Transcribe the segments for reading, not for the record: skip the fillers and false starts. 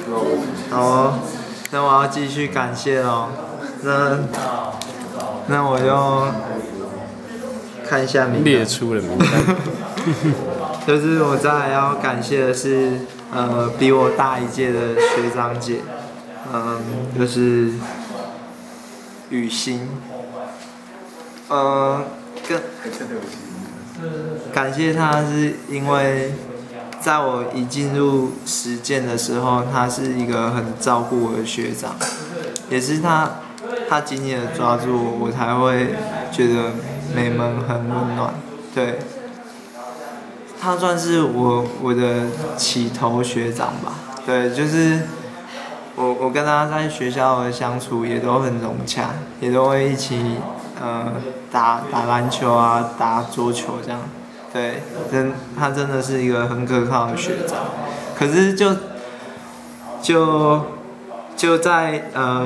好哦，那我要继续感谢咯。那我就看一下名单。 列出了名单。 就是我再来要感谢的是，比我大一届的学长姐，就是雨欣，感谢她是因为在我一进入实践的时候，她是一个很照顾我的学长，也是她紧紧的抓住我，我才会觉得美门很温暖，对。他算是我的起头学长吧，对，就是我跟他在学校的相处也都很融洽，也都会一起打篮球啊，打桌球这样，对，他真的是一个很可靠的学长，可是就在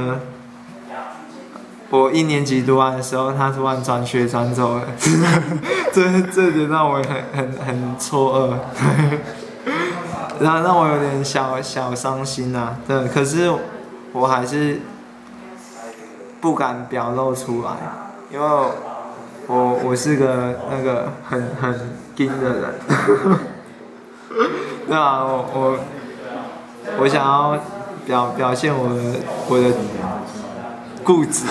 我1年级读完的时候，他突然转学转走了，这点让我很错愕，然后让我有点小伤心啊。对，可是我还是不敢表露出来，因为我是个那个很硬的人，对啊，我想要表现我的。固执，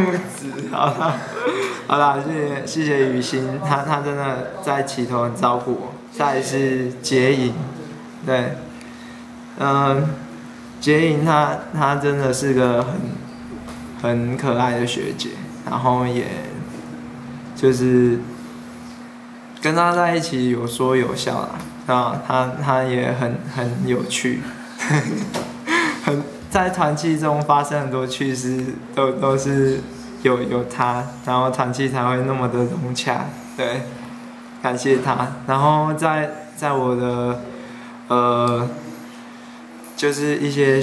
好啦，谢谢雨欣，她真的在起头很照顾我。再来是洁颖，对，洁颖她真的是个很可爱的学姐，然后也就是跟她在一起有说有笑啦，啊，她也很有趣，在团契中发生很多趣事，都是有他，然后团契才会那么的融洽，对，感谢他。然后在我的就是一些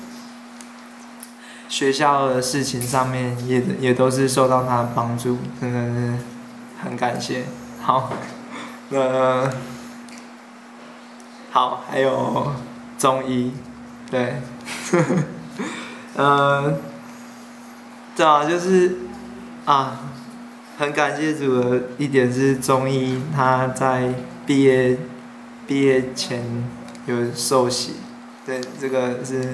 学校的事情上面也都是受到他的帮助，真的是很感谢。好，好，还有中医，对。对啊，就是很感谢主的一点是中医他在毕业前有受洗，对，这个是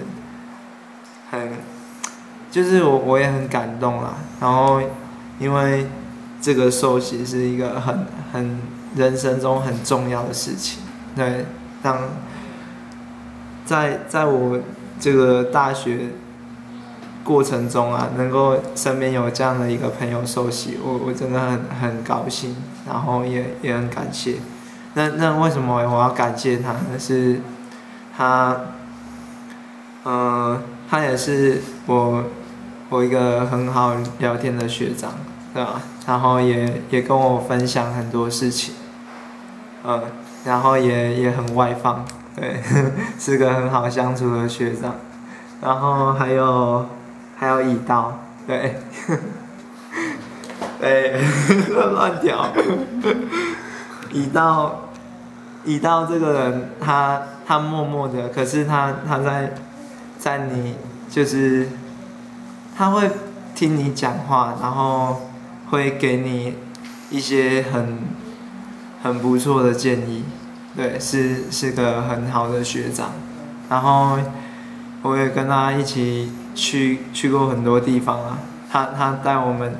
就是我也很感动啦。然后因为这个受洗是一个很人生中很重要的事情，对，在我这个大学过程中啊，能够身边有这样的一个朋友受洗，我真的很高兴，然后也很感谢。那为什么我要感谢他呢？是他也是我一个很好聊天的学长，对吧？然后也跟我分享很多事情，然后也很外放。对，是个很好相处的学长，然后还有乙道，对，对，乱调。乙道这个人，他默默的，可是他在你就是他会听你讲话，然后会给你一些很不错的建议。对，是个很好的学长，然后我也跟他一起去过很多地方啊。他带我们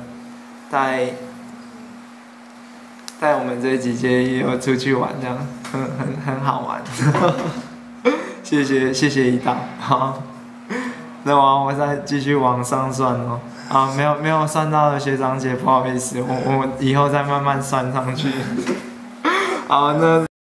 这几届也有出去玩，这样很好玩。谢谢一道，好，那我再继续往上算哦。没有算到的学长姐，不好意思，我以后再慢慢算上去。好，那。